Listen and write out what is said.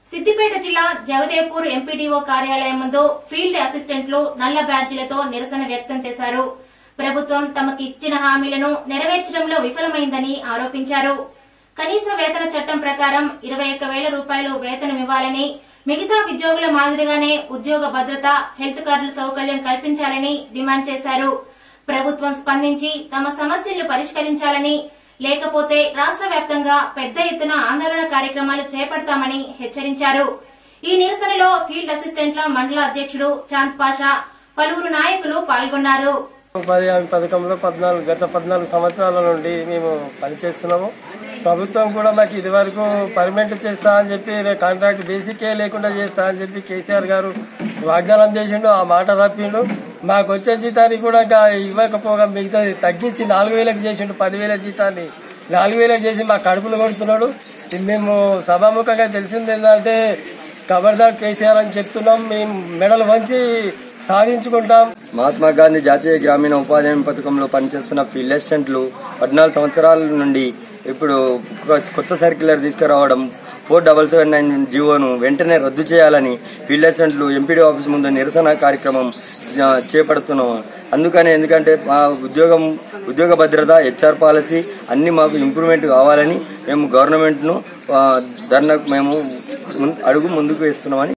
సిద్దిపేట జిల్లా జగదేవ్పూర్ ఎంపీడీఓ కార్యాలయం ముందు ఫీల్డ్ అసిస్టెంట్లు నల్ల బ్యాడ్జీలతో నిరసన వ్యక్తం చేశారు. ప్రభుత్వం తమకు ఇచ్చిన హామీలను నెరవేర్చడంలో విఫలమైందని ఆరోపించారు. కనీస వేతన చట్టం ప్రకారం 21,000 రూపాయలు వేతనం ఇవ్వాలని, మిగతా ఉద్యోగుల మాదిరిగానే ఉద్యోగ భద్రత, హెల్త్ కార్డుల సౌకర్యం కల్పించాలని డిమాండ్ చేశారు. ప్రభుత్వం స్పందించి తమ సమస్యలను పరిష్కరించాలని, లేకపోతే రాష్ట్ర వ్యాప్తంగా పెద్ద ఎత్తున ఆందోళన కార్యక్రమాలు చేపడతామని హెచ్చరించారు. ఈ నిరసనలో ఫీల్డ్ అసిస్టెంట్ల మండల అధ్యక్షుడు చాంద్ పాషా, పలువురు నాయకులు పాల్గొన్నారు. ఉపాధి హామీ పథకంలో గత 14 సంవత్సరాల నుండి మేము పనిచేస్తున్నాము. ప్రభుత్వం కూడా మాకు ఇది వరకు పర్మనెంట్ చేస్తా అని చెప్పి, కాంట్రాక్ట్ బేసికే లేకుండా చేస్తా అని చెప్పి కేసీఆర్ గారు వాగ్దానం చేసిండు. ఆ మాట తప్పిండు. మాకు వచ్చే జీతానికి కూడా ఇవ్వకపోగా మిగతా తగ్గించి 4,000కి చేసిండు. 10,000 జీతాన్ని 4,000కి చేసి మా కడుపులు కొడుతున్నాడు. మేము సభాముఖంగా తెలిసింది ఏంటంటే, ఖబర్దార్ కేసీఆర్ అని చెప్తున్నాం. మేము మెడలు వంచి సాధించుకుంటాం. మహాత్మా గాంధీ జాతీయ గ్రామీణ ఉపాధి హామీ పథకంలో పనిచేస్తున్న ఫీల్డ్ అసిస్టెంట్లు 14 సంవత్సరాల నుండి ఇప్పుడు కొత్త సర్క్యులర్ తీసుకురావడం, 4779 జీవోను వెంటనే రద్దు చేయాలని ఫీల్డ్ అసిస్టెంట్లు ఎంపీడీ ఆఫీస్ ముందు నిరసన కార్యక్రమం చేపడుతున్నాం. ఎందుకంటే మా ఉద్యోగ భద్రత, హెచ్ఆర్ పాలసీ అన్ని మాకు ఇంప్రూవ్మెంట్ కావాలని మేము గవర్నమెంట్ను ధర్నాకు మేము అడుగు ముందుకు వేస్తున్నామని